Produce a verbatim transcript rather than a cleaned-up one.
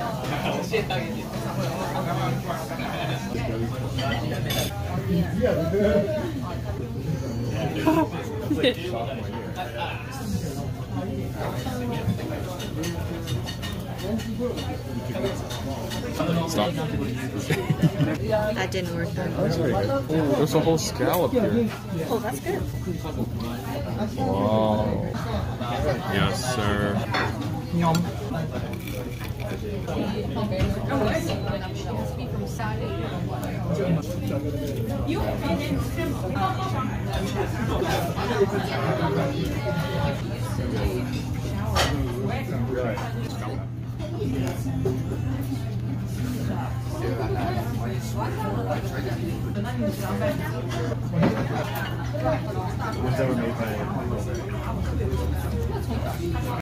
Stop. That didn't work though. That's very good. Oh, there's a whole scallop here. Oh, that's good. Wow. Yes, sir. Yum. One's ever made by